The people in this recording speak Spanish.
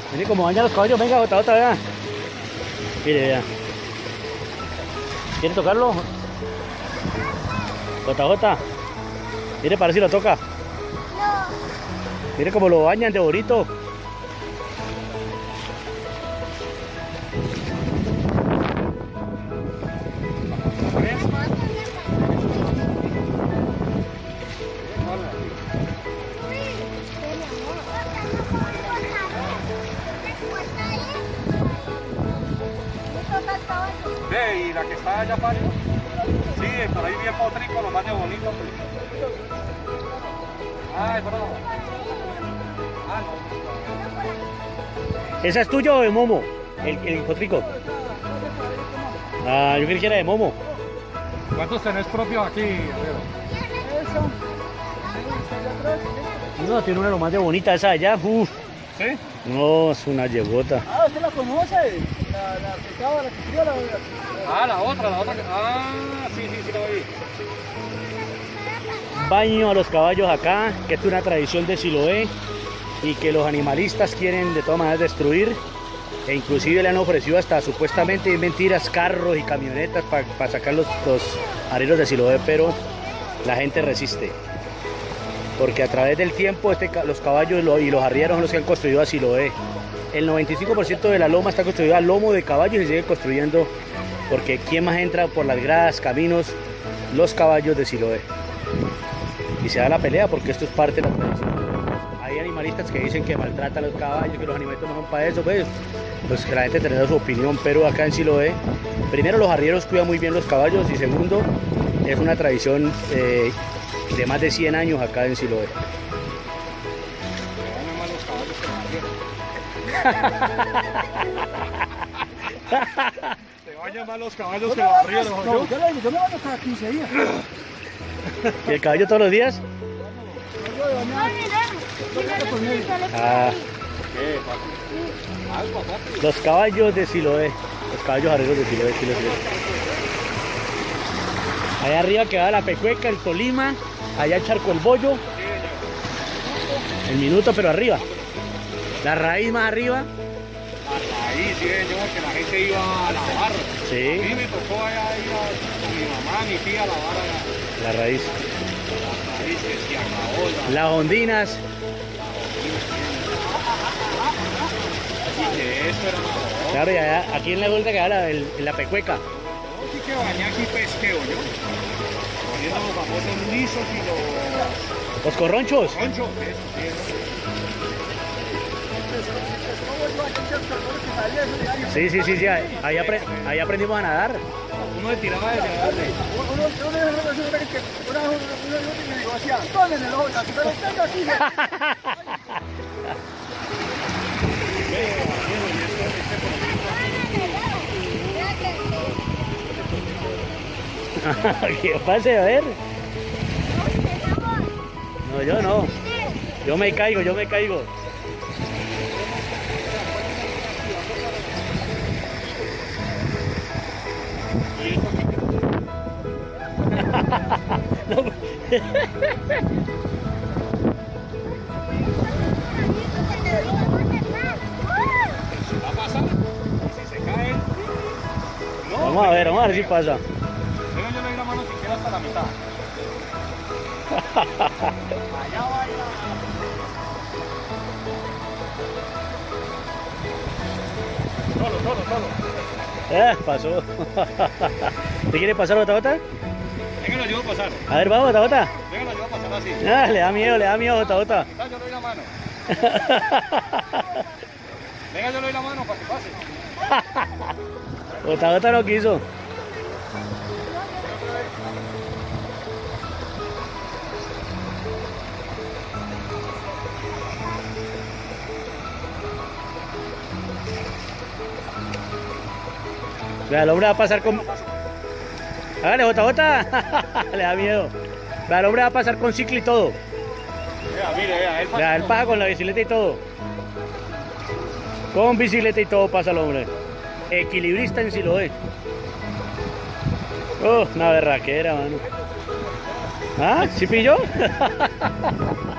Mire cómo bañan los caballos, venga, Jota, vea. Mire, vea. ¿Quiere tocarlo? Jota. Mire, para ver si lo toca. No. Mire cómo lo bañan de bonito. Ve, y la que está allá para arriba. Sí, por ahí vi el potrico, lo más de bonito. Ah, es bravo. Ah, no. ¿Esa es tuya o de Momo? El potrico. Ah, yo creí que era de Momo. ¿Cuántos tenés propios aquí, amigo? No, tiene una lo más de bonita esa de allá. Uf. ¿Sí? No, es una yegota. Ah, ¿usted la conoce? La pescada, la que crió, la... Ah, la otra. Ah, sí, la vi. Baño a los caballos acá, que es una tradición de Siloé y que los animalistas quieren de todas maneras destruir, e inclusive le han ofrecido hasta supuestamente mentiras, carros y camionetas para sacar los arrieros de Siloé, pero la gente resiste. Porque a través del tiempo los caballos y los arrieros son los que han construido a Siloé. El 95% de la loma está construida a lomo de caballos y sigue construyendo, porque ¿quién más entra por las gradas, caminos? Los caballos de Siloé. Y se da la pelea porque esto es parte de la tradición. Hay animalistas que dicen que maltratan a los caballos, que los animalitos no son para eso, pues que la gente tendrá su opinión, pero acá en Siloé, primero los arrieros cuidan muy bien los caballos y segundo, es una tradición de más de 100 años acá en Siloé. Te bañan más los caballos que los arrieros, ¿no? No, yo me baño cada 15 días. ¿Y el caballo todos los días? Ah, los caballos de Siloé, los caballos arrieros de Siloé, sí. Allá arriba queda la Pecueca, el Tolima, allá el Charco el Bollo, el Minuto, pero arriba, la raíz más arriba. Ahí sí, señor, que la gente iba a lavar. Sí. A mí me tocó allá ir con mi mamá, mi tía a lavar allá. La raíz. La raíz que se acabó. Las ondinas. Y que esto era una... Claro, y allá, aquí en la vuelta queda la Pecueca. Yo sí que bañé aquí pesqueo, yo. Poniendo los famosos lisos y Los corronchos. los conchos. Eso, sí. Sí, ahí aprendimos a nadar. Uno le tiraba desde allá. Una me dijo así, ¿dónde en el ojo? Pero tengo aquí. ¿Qué pase? A ver. No, yo no. Yo me caigo. No. Va a pasar. Si se cae. No, Vamos a ver si pasa. Pero yo le doy la mano siquiera hasta la mitad. Allá va a ir Solo. Pasó. ¿Te quiere pasar, Jota? Venga, lo llevo a pasar. A ver, vamos, Jota. Venga, lo llevo a pasar así. Ah, le da miedo, Jota. Yo le doy la mano. Venga, yo le doy la mano para que pase. Jota no quiso. Vea, el hombre va a pasar con... Hágale, Jota. Le da miedo. Vea, el hombre va a pasar con ciclo y todo. Mire, él pasa. Vea, él pasa con la bicicleta y todo. Con bicicleta y todo pasa el hombre. Equilibrista en Siloé. Una berraquera, mano. ¿Ah? ¿Sí pilló?